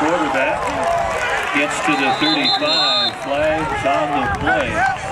quarterback. Gets to the 35. Flags on the play.